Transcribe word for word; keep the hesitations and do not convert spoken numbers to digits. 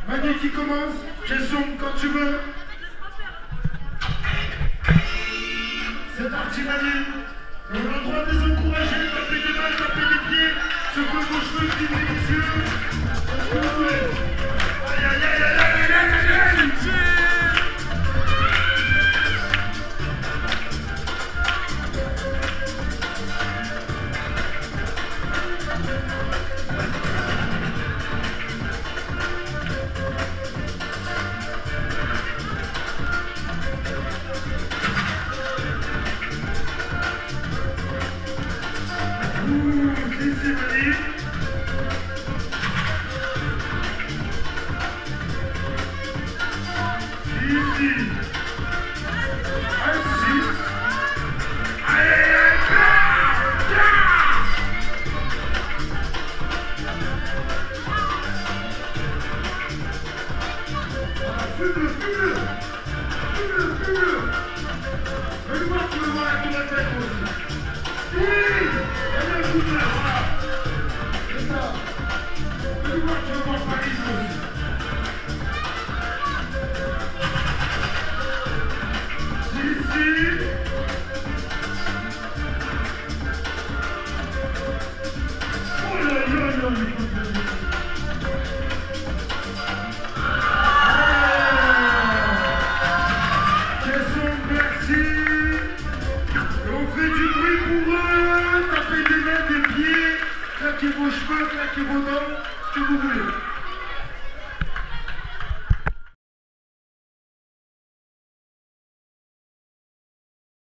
Manu qui commence, Jason quand tu veux. C'est parti Manu. On a le droit de les encourager, taper des mains, taper des pieds, secouer vos cheveux, cliver les yeux. Ce que vous voulez. Aïe aïe aïe aïe aïe aïe aïe aïe aïe. Claquez vos cheveux, claquez vos dents, ce que vous voulez.